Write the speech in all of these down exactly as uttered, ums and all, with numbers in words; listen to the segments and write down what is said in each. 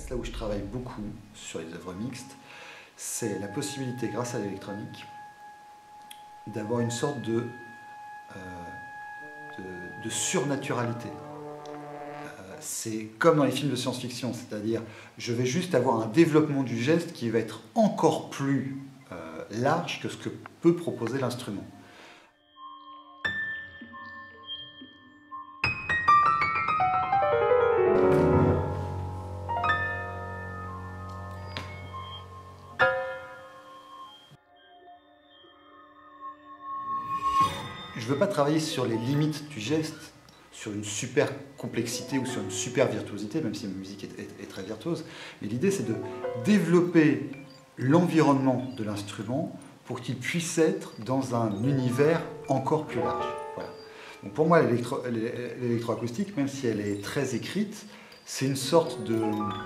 là où je travaille beaucoup sur les œuvres mixtes, c'est la possibilité, grâce à l'électronique, d'avoir une sorte de, euh, de, de surnaturalité. Euh, c'est comme dans les films de science-fiction, c'est-à-dire je vais juste avoir un développement du geste qui va être encore plus euh, large que ce que peut proposer l'instrument. Je ne veux pas travailler sur les limites du geste, sur une super complexité ou sur une super virtuosité, même si la musique est, est, est très virtuose. Mais l'idée, c'est de développer l'environnement de l'instrument pour qu'il puisse être dans un univers encore plus large. Voilà. Donc pour moi, l'électroacoustique, même si elle est très écrite, c'est une sorte de...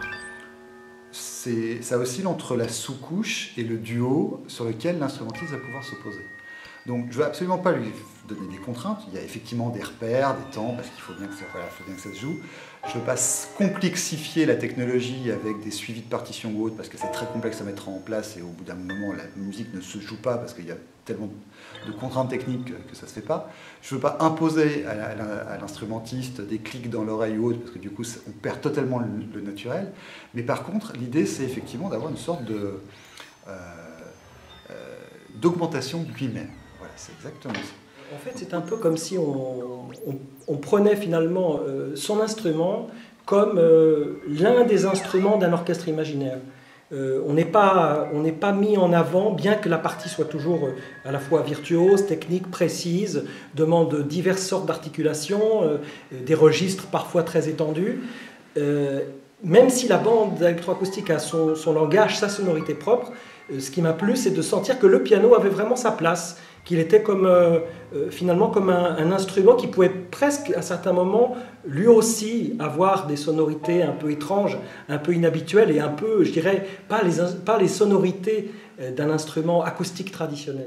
Ça oscille entre la sous-couche et le duo sur lequel l'instrumentiste va pouvoir se poser. Donc je ne veux absolument pas lui donner des contraintes, il y a effectivement des repères, des temps, parce qu'il faut bien que ça, voilà, faut bien que ça se joue. Je ne veux pas complexifier la technologie avec des suivis de partitions ou autres, parce que c'est très complexe à mettre en place et au bout d'un moment la musique ne se joue pas parce qu'il y a tellement de contraintes techniques que ça ne se fait pas. Je ne veux pas imposer à l'instrumentiste des clics dans l'oreille ou autre, parce que du coup on perd totalement le, le naturel. Mais par contre, l'idée c'est effectivement d'avoir une sorte de... Euh, euh, d'augmentation de lui-même. Voilà, c'est exactement ça. En fait, c'est un peu comme si on, on, on prenait finalement euh, son instrument comme euh, l'un des instruments d'un orchestre imaginaire. Euh, on n'est pas, on n'est pas mis en avant, bien que la partie soit toujours euh, à la fois virtuose, technique, précise, demande diverses sortes d'articulations, euh, des registres parfois très étendus. Euh, même si la bande électroacoustique a son, son langage, sa sonorité propre, euh, ce qui m'a plu, c'est de sentir que le piano avait vraiment sa place, qu'il était comme, euh, euh, finalement comme un, un instrument qui pouvait presque, à certains moments, lui aussi avoir des sonorités un peu étranges, un peu inhabituelles et un peu, je dirais, pas les, pas les sonorités d'un instrument acoustique traditionnel.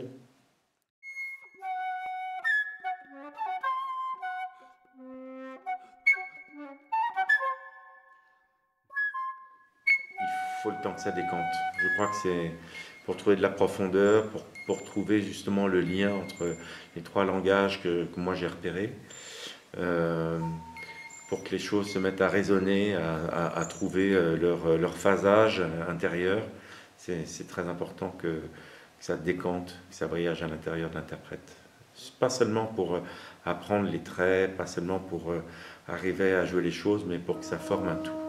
Il faut le temps que ça décante. Je crois que c'est pour trouver de la profondeur, pour, pour trouver justement le lien entre les trois langages que, que moi j'ai repérés, euh, pour que les choses se mettent à résonner, à, à, à trouver leur, leur phasage intérieur. C'est très important que, que ça décante, que ça voyage à l'intérieur de l'interprète. Pas seulement pour apprendre les traits, pas seulement pour arriver à jouer les choses, mais pour que ça forme un tout.